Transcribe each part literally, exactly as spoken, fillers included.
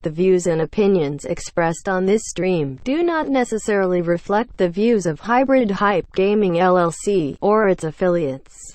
The views and opinions expressed on this stream do not necessarily reflect the views of Hybrid Hype Gaming L L C or its affiliates.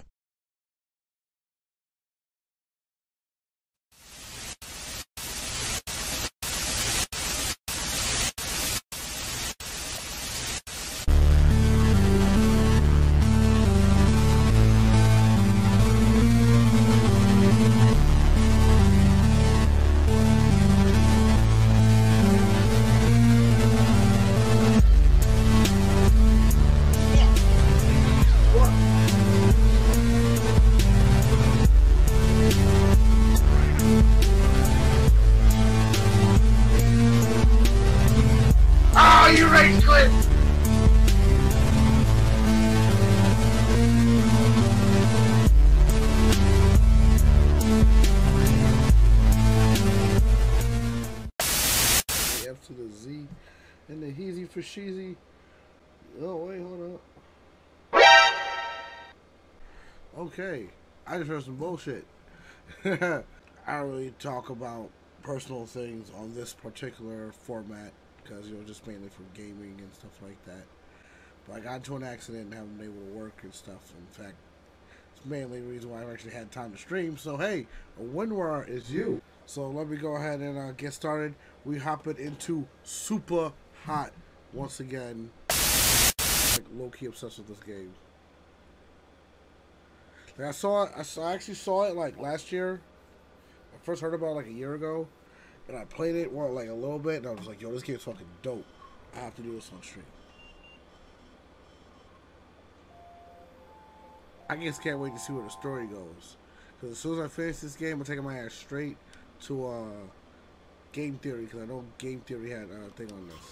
Oh, you rage quit! The F to the Z and the Heezy for Sheezy. Oh, wait, hold up. Okay, I just heard some bullshit. I don't really talk about personal things on this particular format because, you know, just mainly for gaming and stuff like that. But I got into an accident and haven't been able to work and stuff. In fact, it's mainly the reason why I've actually had time to stream. So, hey, a winner is you. So let me go ahead and uh, get started. We hop it into Super Hot once again. Like, low-key obsessed with this game. Like, I saw it, I, saw, I actually saw it like last year. I first heard about it like a year ago. And I played it, well, like a little bit, and I was like, yo, this game's fucking dope. I have to do this on stream. I just can't wait to see where the story goes. Because as soon as I finish this game, I'm taking my ass straight to uh, Game Theory, because I know Game Theory had a thing on this.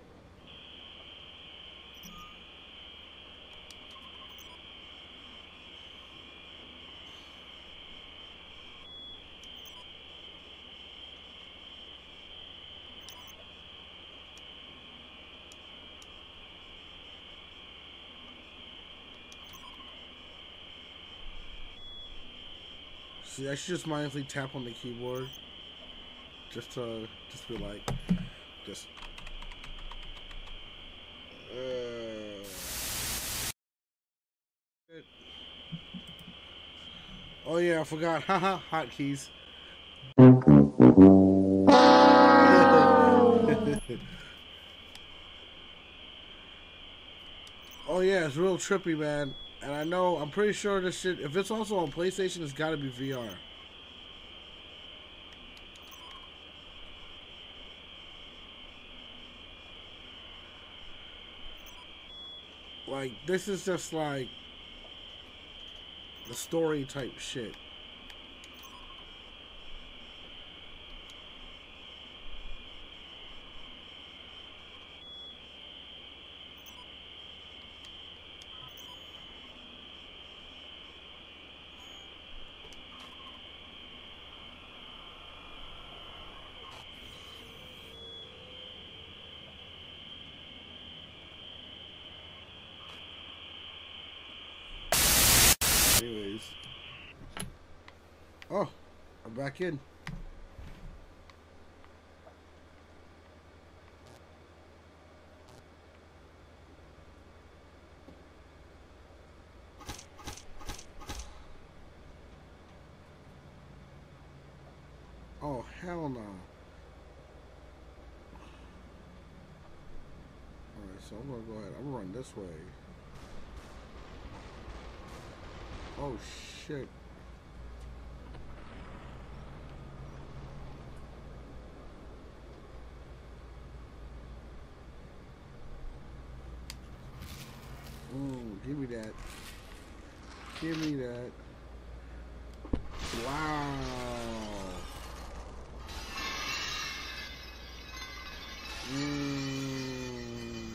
See, I should just mindlessly tap on the keyboard, just to, just be like, just. Uh, oh yeah, I forgot. Haha, hotkeys. Oh yeah, it's real trippy, man. And I know, I'm pretty sure this shit, if it's also on PlayStation, it's gotta be V R. Like, this is just like the story type shit. Anyways. Oh, I'm back in. Oh, hell no. Alright, so I'm gonna go ahead. I'm gonna run this way. Oh, shit. Ooh, give me that. Give me that. Wow. Mm.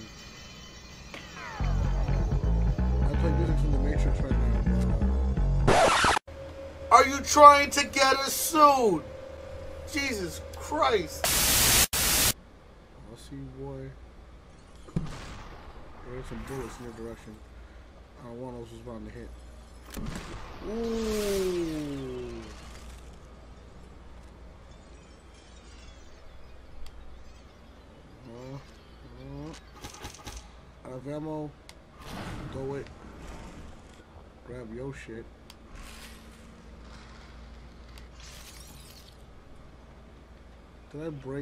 I play music from the Matrix right now. Are you trying to get us sued? Jesus Christ. I'll see you, boy. There's some bullets in your direction. Uh, one of those was bound to hit. Ooh. Enough ammo. Throw it. Grab your shit. Did I break?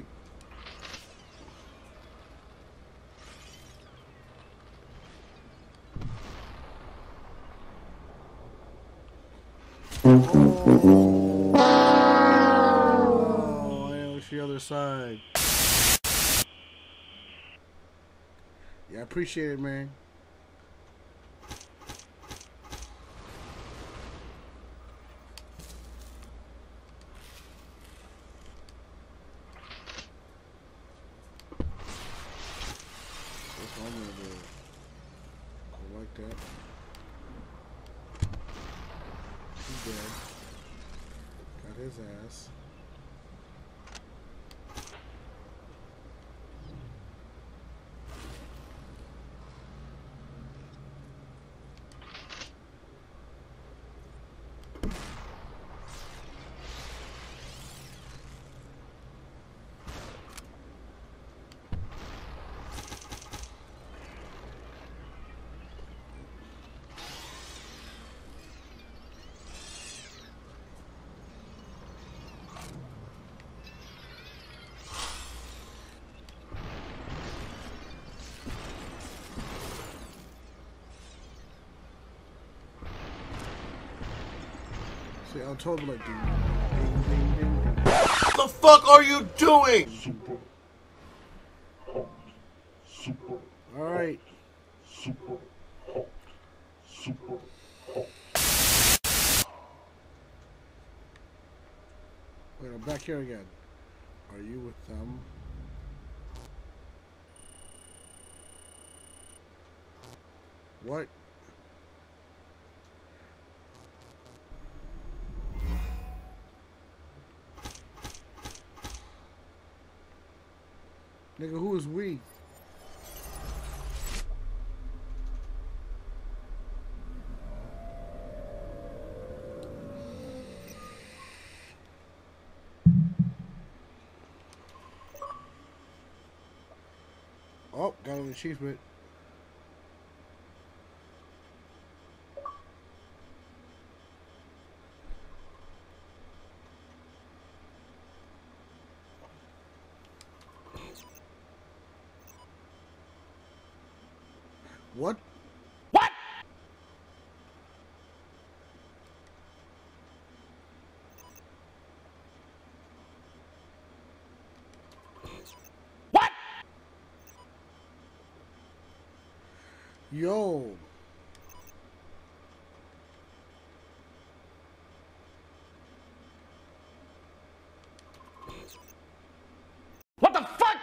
Oh, oh, I wish the other side. Yeah, I appreciate it, man. That's what I'm gonna do. Go like that. He's dead. Got his ass. See, I'm totally like, ding, ding, ding, ding, ding. What the fuck are you doing? All right. Wait, I'm back here again. Are you with them? What? Nigga, who is we? Oh, got an achievement. What? What? What? Yo. What the fuck?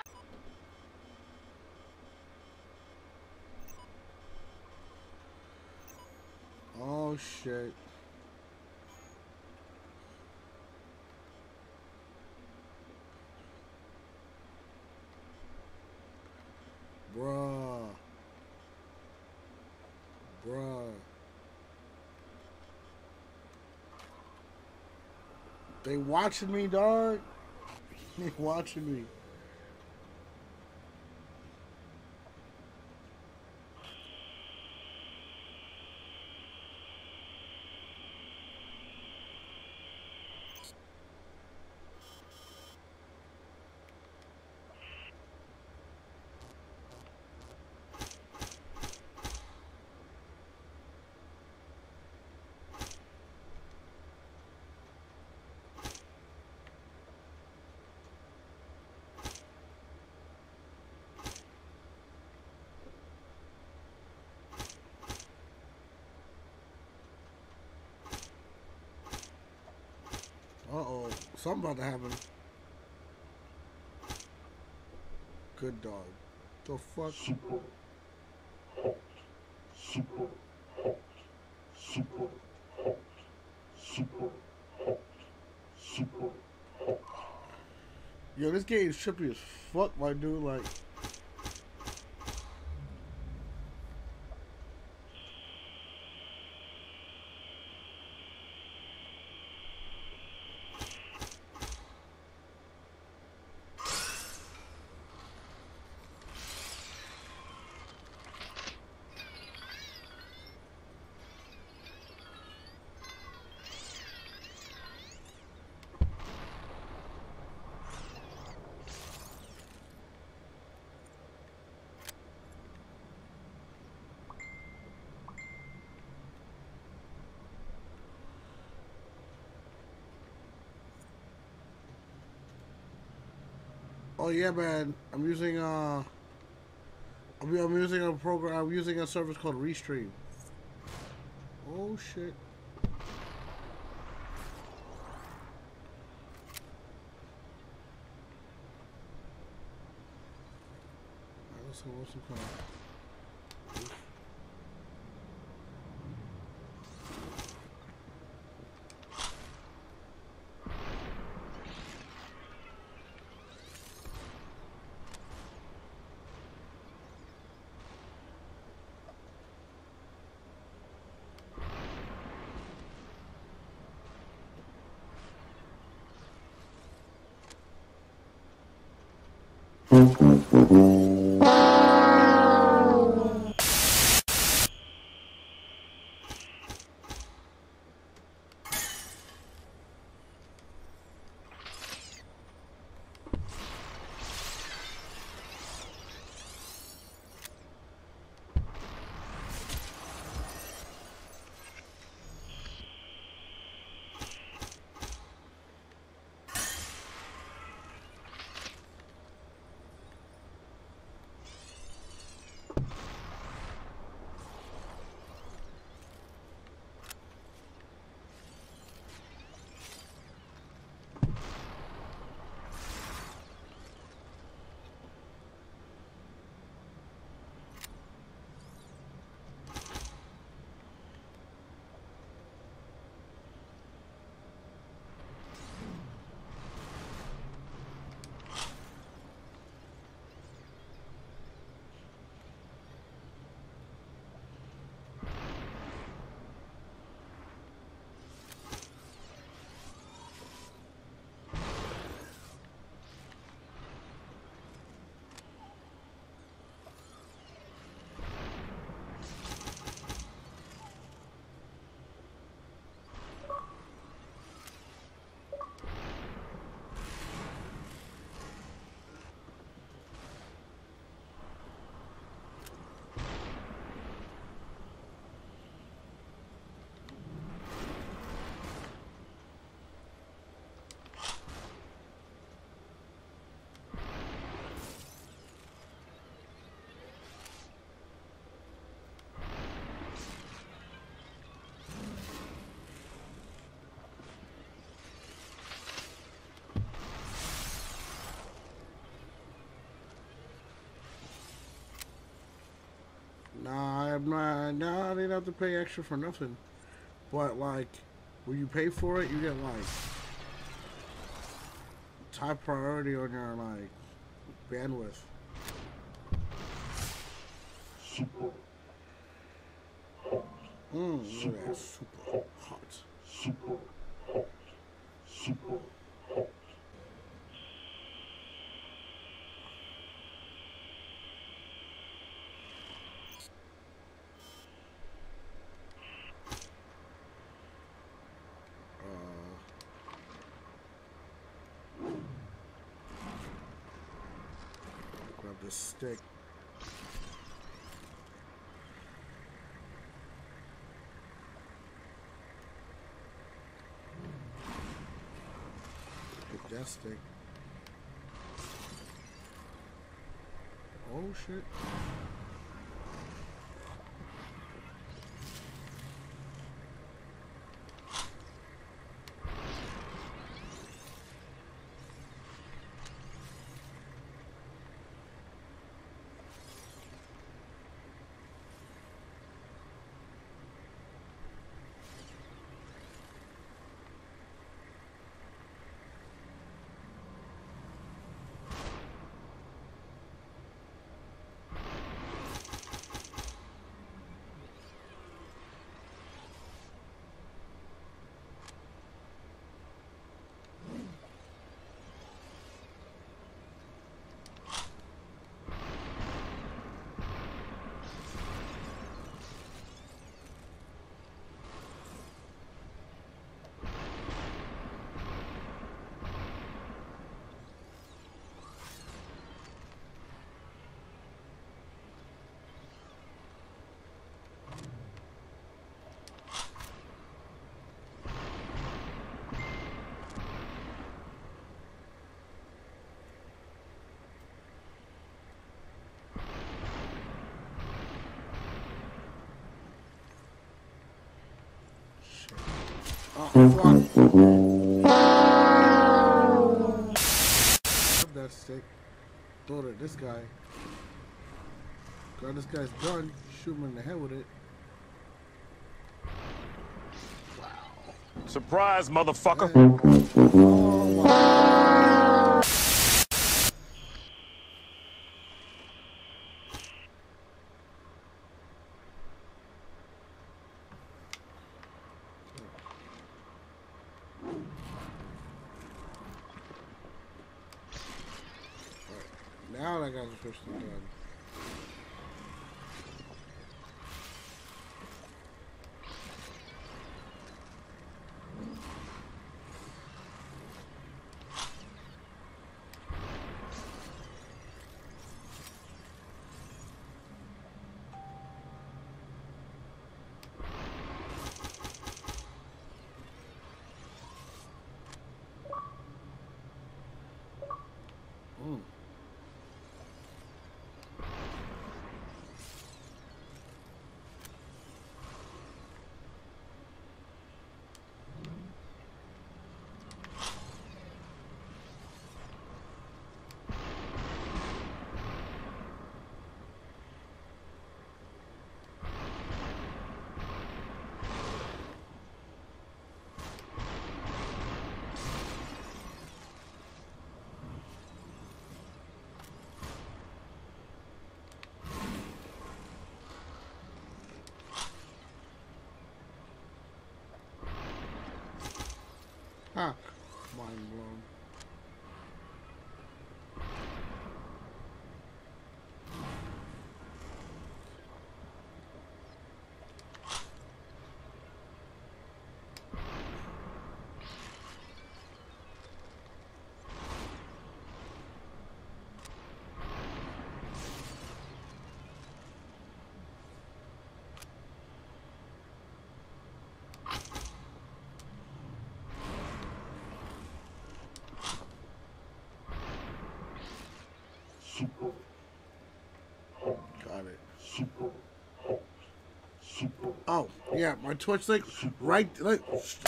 Oh shit. Bruh. Bruh. They watching me, dog. They watching me. Uh-oh. Something about to happen. Good dog. The fuck? Super hot. Super hot. Super hot. Super hot. Super hot. Yo, this game is trippy as fuck, my dude. Like, Oh yeah, man. I'm using uh, I'm, I'm using a program. I'm using a service called Restream. Oh shit. Alright, let's go with some kind of. Nah, I'm not. Nah, I didn't have to pay extra for nothing. But like, when you pay for it, you get like top priority on your like bandwidth. Super hot. Mmm, look at that, super hot. Super hot. Super hot. Grab this stick. Get that stick. Oh shit. fuck. Grab that stick. Throw it at this guy. Grab this guy's gun. Shoot him in the head with it. Surprise, motherfucker. Oh my. Now that guy's officially done. Mm. Ha! Mind blown. Super hot. Got it. Super hot. Super. Oh, yeah, my Twitch link right like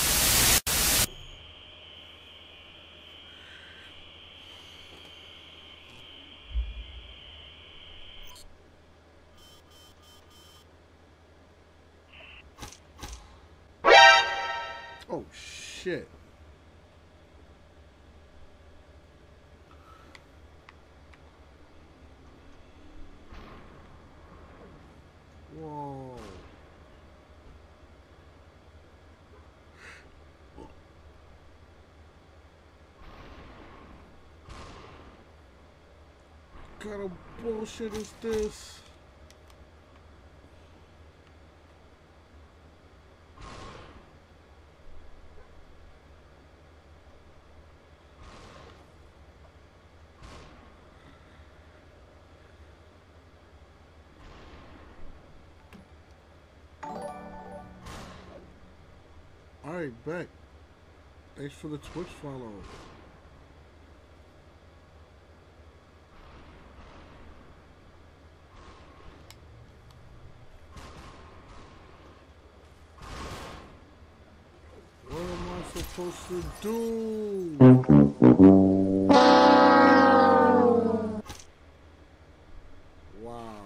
Oh shit. Whoa. What kind of bullshit is this? Alright, bet. Thanks for the Twitch follow. What am I supposed to do? Wow.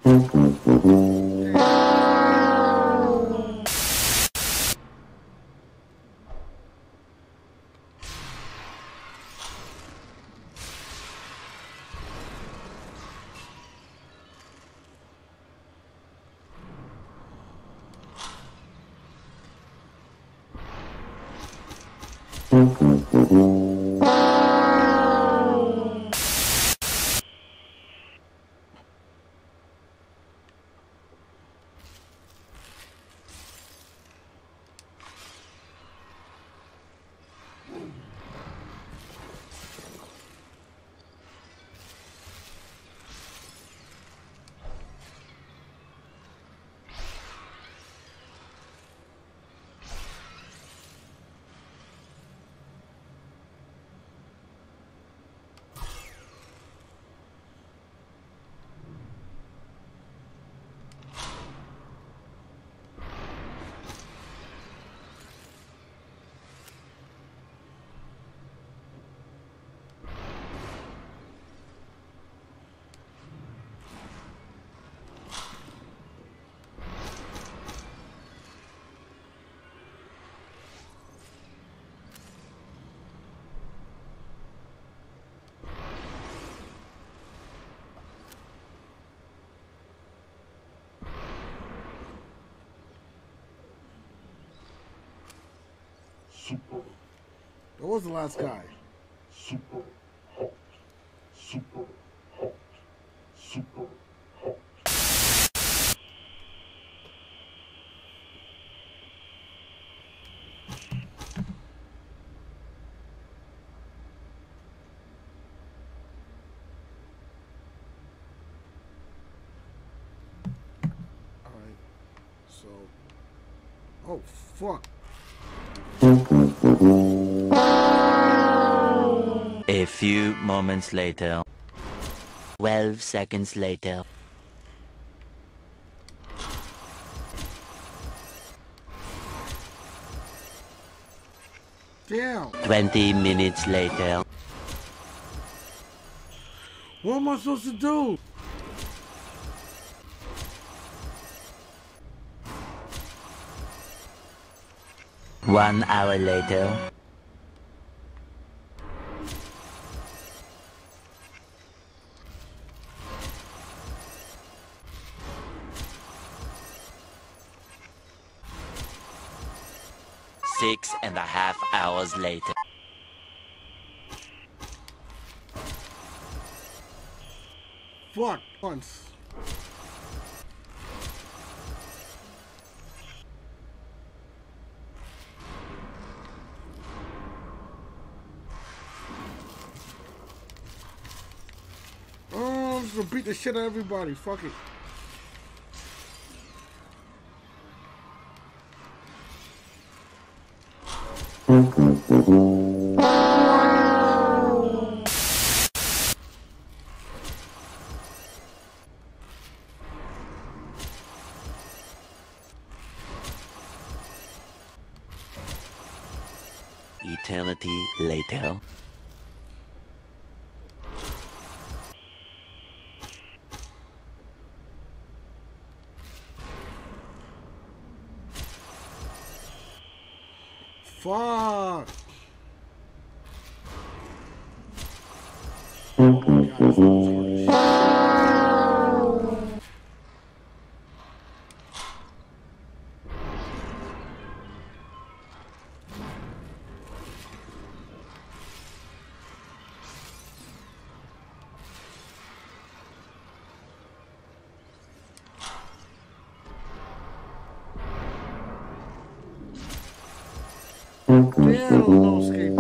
Super, What was the last guy? super hot, super hot, super hot. Alright. So. Oh, fuck. A few moments later. Twelve seconds later. Damn. Twenty minutes later. What am I supposed to do? One hour later. Six and a half hours later. Fuck. Once. Oh, I'm just gonna beat the shit out of everybody. Fuck it. Eternity later. Fuck. Oh my God, this one's hard as shit. Damn, no escape.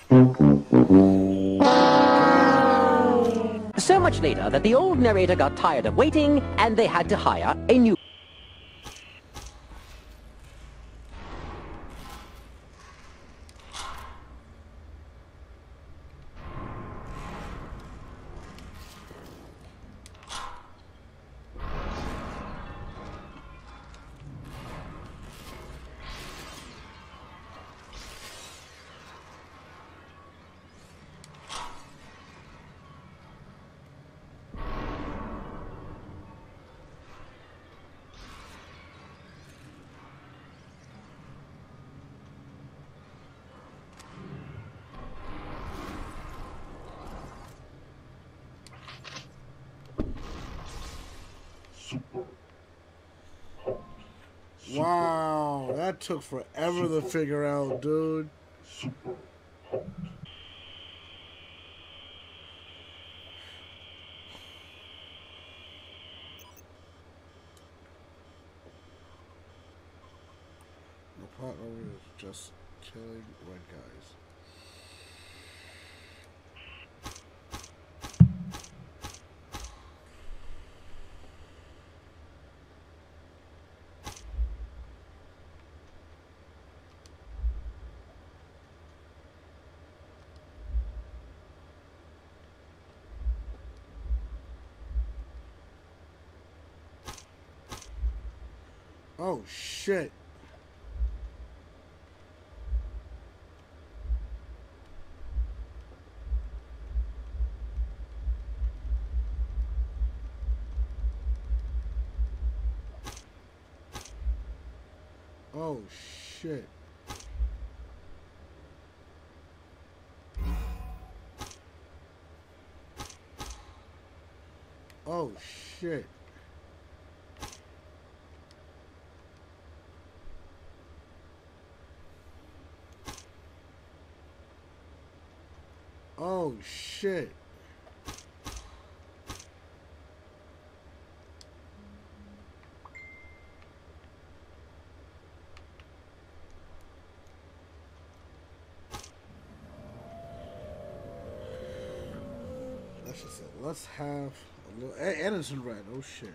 So much later that the old narrator got tired of waiting and they had to hire a new... Super hot. Wow, that took forever to figure out, dude. Super hot. The plot over is just killing red guys. Oh shit. Oh shit. Oh shit. Oh shit. That's just it. Let's have a little A- Anderson Red. Oh shit.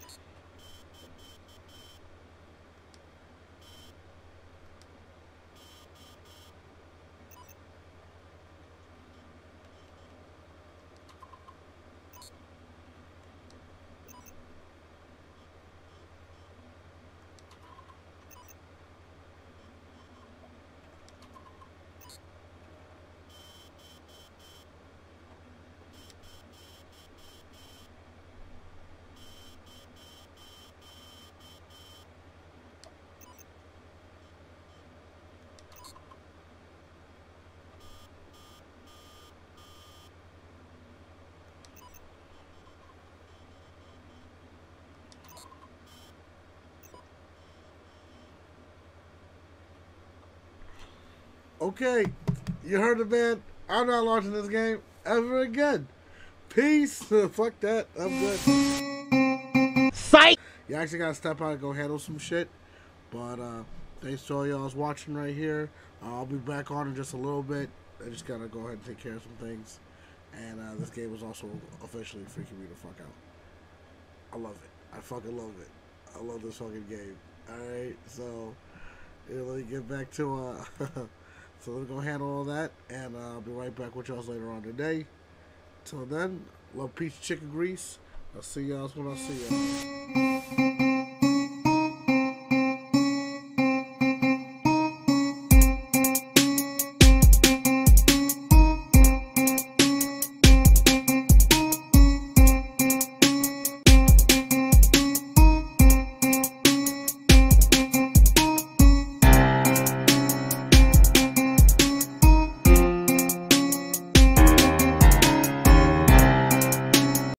Okay, you heard the man. I'm not launching this game ever again. Peace. Fuck that. I'm good. Psych! You actually gotta step out and go handle some shit. But uh, thanks to all y'all watching right here. Uh, I'll be back on in just a little bit. I just gotta go ahead and take care of some things. And uh, this game is also officially freaking me the fuck out. I love it. I fucking love it. I love this fucking game. Alright, so yeah, let me get back to uh so let me go handle all that, and uh, I'll be right back with y'all later on today. Till then, love, peace, chicken grease. I'll see y'all when I see y'all.